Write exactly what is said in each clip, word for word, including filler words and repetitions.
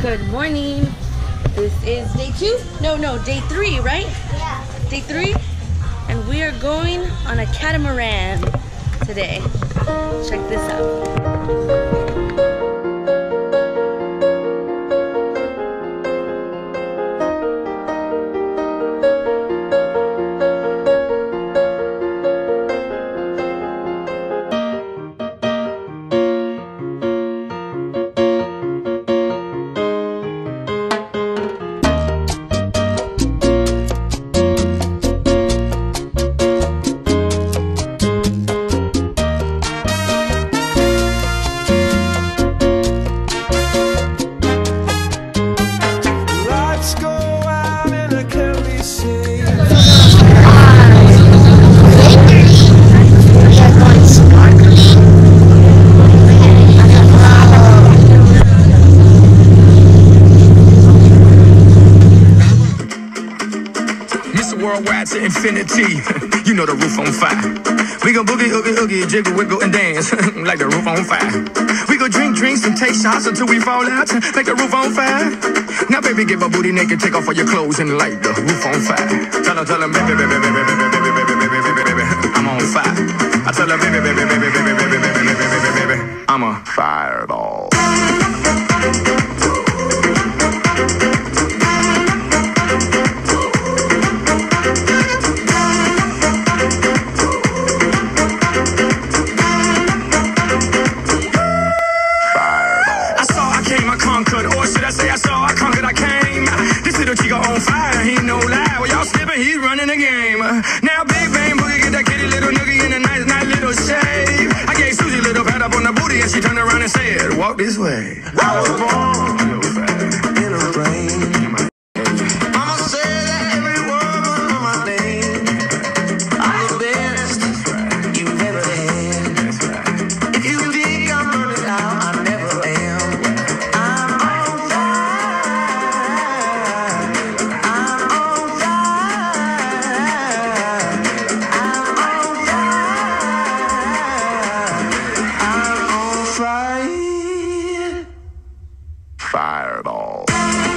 Good morning. This is day two? No, no, day three, right? Yeah. Day three? And we are going on a catamaran today. Check this out. Worldwide to infinity, you know the roof on fire. We gon' boogie, oogie, oogie, jiggle, wiggle, and dance like the roof on fire. We gon' drink drinks and take shots until we fall out, like the roof on fire. Now, baby, get my booty naked, take off all your clothes and light the roof on fire. Tell her, tell her, baby, baby, baby, baby, baby, baby, baby, baby, baby, baby, I'm on fire. I tell her, baby, baby, baby, baby, baby, baby, baby, baby, baby, I'm a fireball. He's running the game. Now big bang boogie, get that kitty little noogie in a nice, nice little shave. I gave Susie a little pat up on the booty and she turned around and said, walk this way. I was born in a rain. Mama said that every word was on my name. I'm the best you've ever had. If you think I'm running out, I never am. I'm on fire. I'm on fire. Fireball.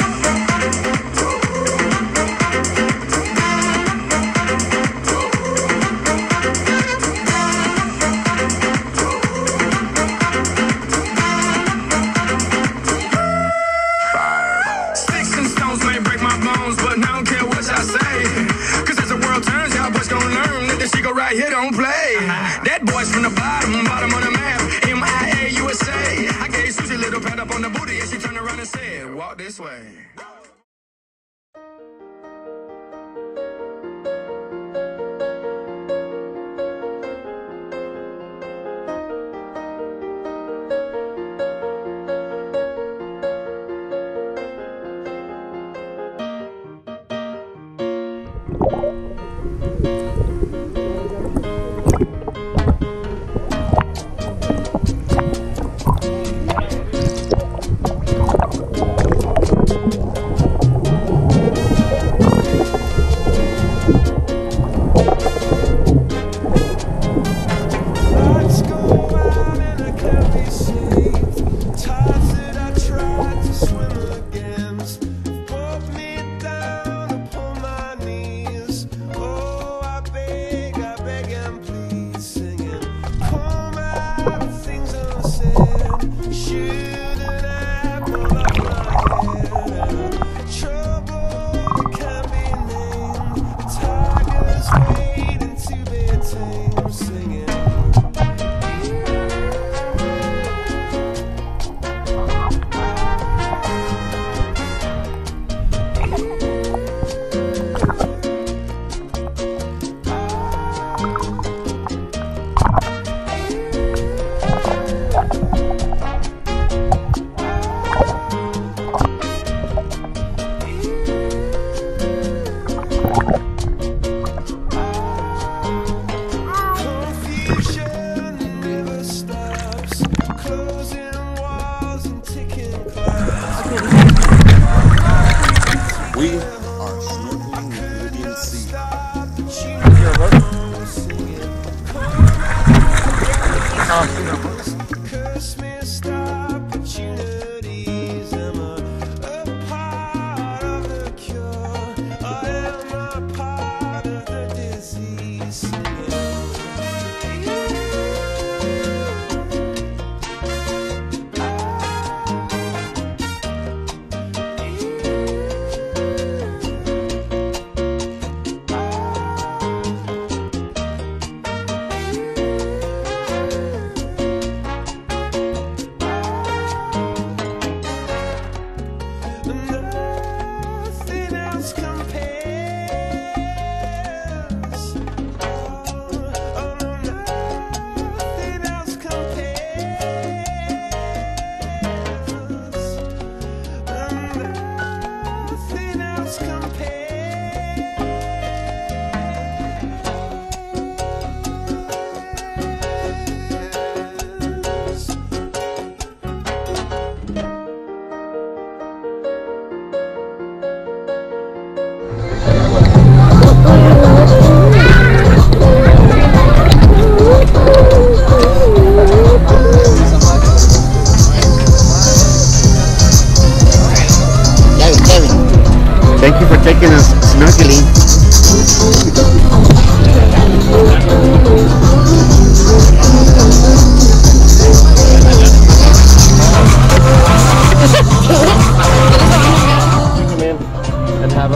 Fireball. Sticks and stones may break my bones, but I don't care what y'all say. Cause as the world turns, y'all boys gon' learn that this shit go right here don't play. That boy's from the bottom, bottom of the map. M I A U S A. I gave Susie a little pat up on the booty and she turned around and said, walk this way.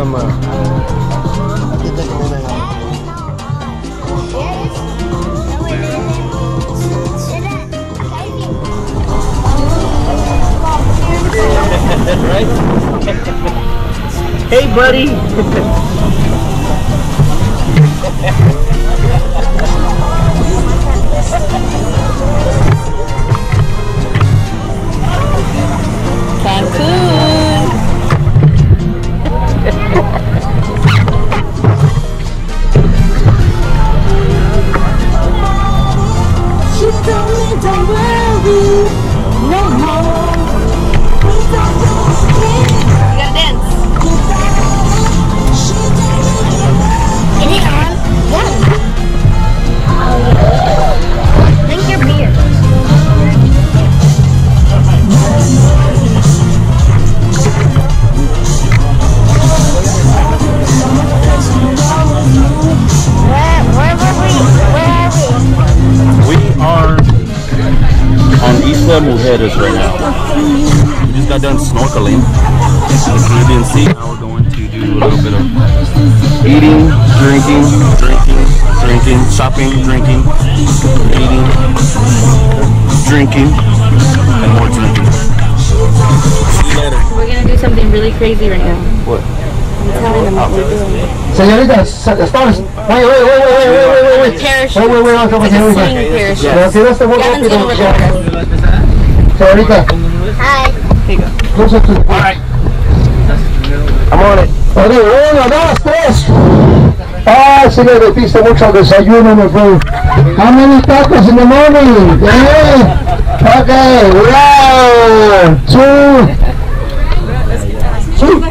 mamá. Right? Hey, buddy. Cancun. She told me don't worry no more. You gotta dance. Is it on? Yeah. Drink your beer. Where, where were we? Where are we? We are on Isla Mujeres right now. We just got done snorkeling in the Caribbean Sea. Now we're going to do a little bit of eating, drinking, drinking, drinking, shopping, drinking, eating, drinking, and more drinking. See you later. We're gonna do something really crazy right now. What? I'm telling them what we're doing. Señorita, estamos. Wait, wait, wait, wait, wait, wait, wait, wait. Parachute. Wait, wait, wait, It's like a señorita. swinging parachute. Pero si no está muy Gavin's rápido. gonna record us. Señorita, Hi. Here you go. closer to the point. I'm on it. Ok, uno, dos, tres. Ah, sí le metiste mucho al desayuno, my friend. How many tacos in the morning? Yeah. Okay, one, two, two.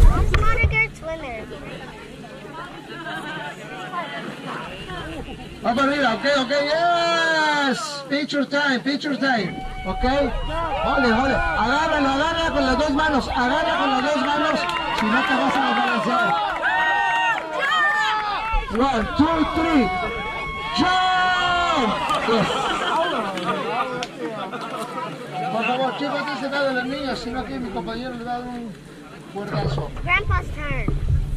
Vamos arriba, ok, ok, yes. Picture time, picture time. Ok. Ole, ole. Agárralo, agarra con las dos manos. Agarra con las dos manos. Si no te vas a balancear. One, two, three. Jump. Yes. Por favor, chicos, no se nada de los niños, sino que mi compañero le da un fuerzazo. Grandpa's turn.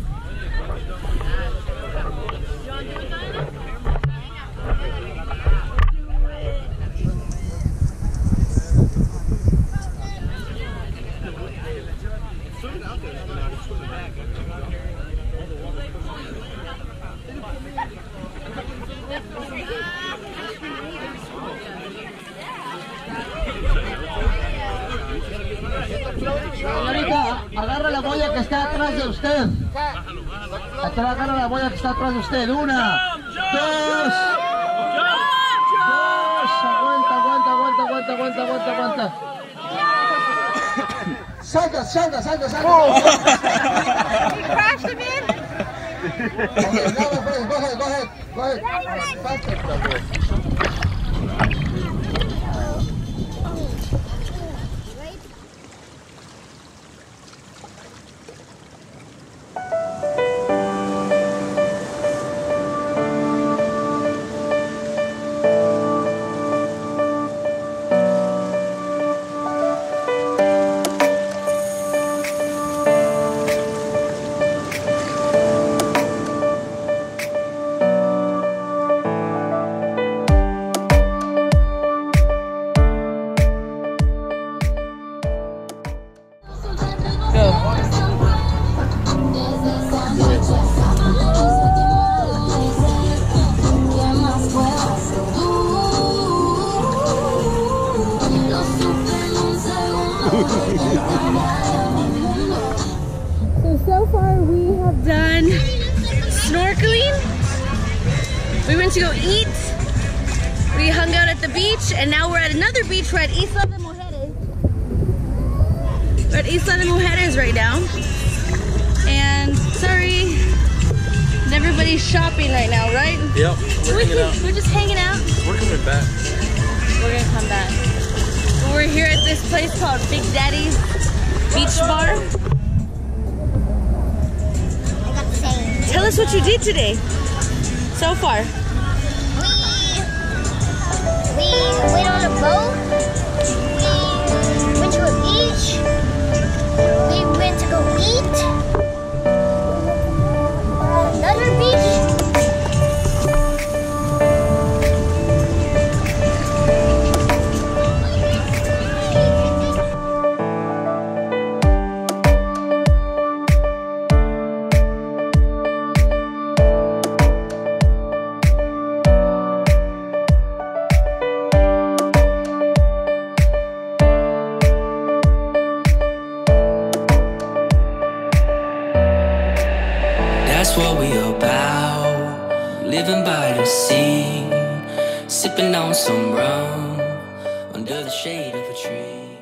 Señorita, agarra la boya que está atrás de usted. Agarra la boya que está atrás de usted. Una, dos, dos. Aguanta, aguanta, aguanta, aguanta, aguanta, aguanta, aguanta. Salta, salta, salta, salta. You crashed him in? Okay, no, my friend, go ahead, go ahead, go ahead. Faster. So, so far we have done snorkeling. We went to go eat. We hung out at the beach, and now we're at another beach. We're at Isla de Mujeres. We're at Isla de Mujeres right now. And sorry, everybody's shopping right now, right? Yep. We're, We're, hanging out. just, we're just hanging out. We're coming back. We're gonna come back. We're here at this place called Big Daddy's Beach Bar. I got the same. Tell us what you did today, so far. We we went on a boat. We went to a beach. We went to go eat. that's what we about. Living by the sea, sipping on some rum under the shade of a tree.